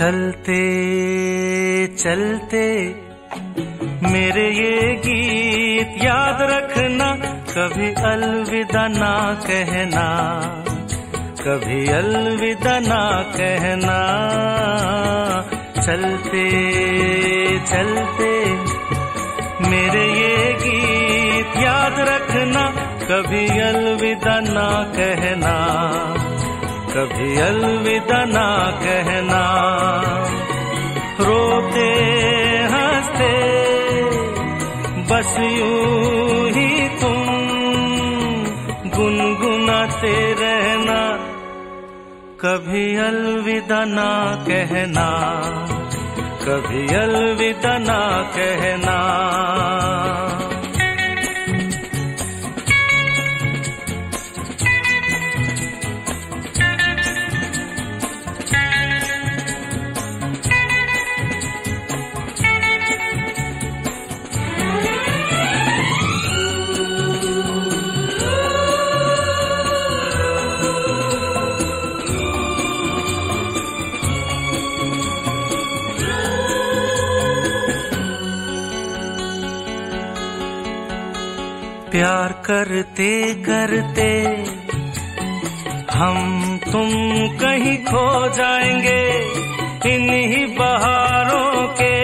चलते चलते मेरे ये गीत याद रखना, कभी अलविदा ना कहना, कभी अलविदा ना कहना। चलते चलते मेरे ये गीत याद रखना, कभी अलविदा ना कहना, कभी अलविदा ना कहना। रोते हंसते बस यूं ही तुम गुनगुनाते रहना, कभी अलविदा ना कहना, कभी अलविदा ना कहना। प्यार करते करते हम तुम कहीं खो जाएंगे, इन्हीं बहारों के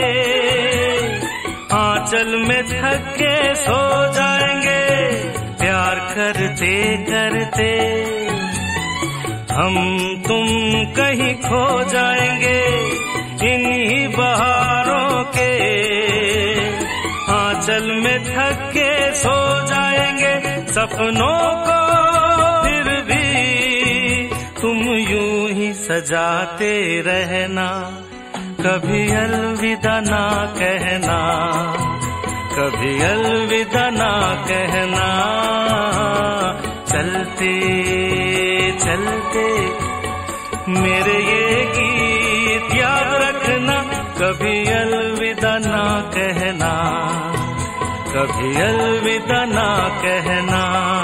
आंचल में थक के सो जाएंगे। प्यार करते करते हम तुम कहीं खो जाएंगे, इन्हीं बहारों के आंचल में थक के सो जाएंगे। सपनों को फिर भी तुम यूं ही सजाते रहना, कभी अलविदा ना कहना, कभी अलविदा ना कहना। चलते चलते मेरे ये गीत याद रखना, कभी अलविदा ना कहना, कभी अलविदा ना कहना।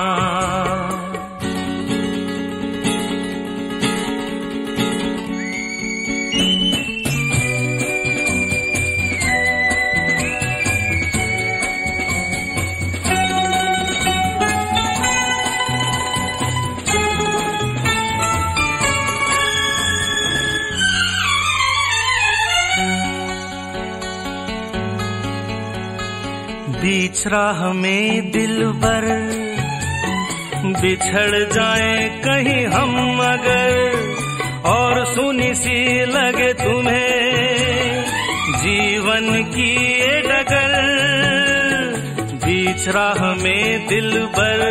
बीच राह में दिलबर बिछड़ जाए कहीं हम अगर, और सुनी सी लगे तुम्हें जीवन की ये डगर। बीच राह में दिलबर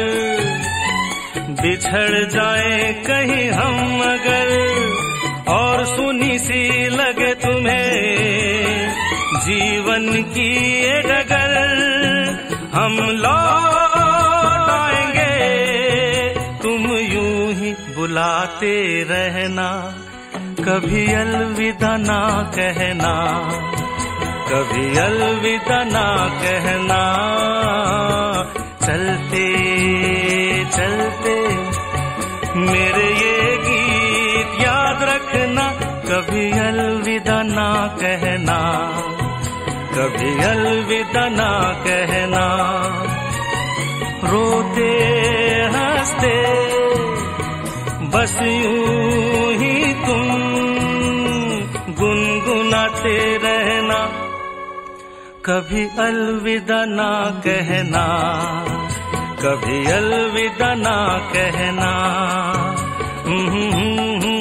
बिछड़ जाए कहीं हम अगर, और सुनी सी लगे तुम्हें जीवन की ये डगर। हम लौट आएंगे, तुम यूं ही बुलाते रहना, कभी अलविदा ना कहना, कभी अलविदा ना कहना। चलते चलते मेरे ये गीत याद रखना, कभी अलविदा ना कहना, कभी अलविदा ना कहना। रोते हंसते बस यूं ही तुम गुनगुनाते रहना, कभी अलविदा ना कहना, कभी अलविदा ना कहना।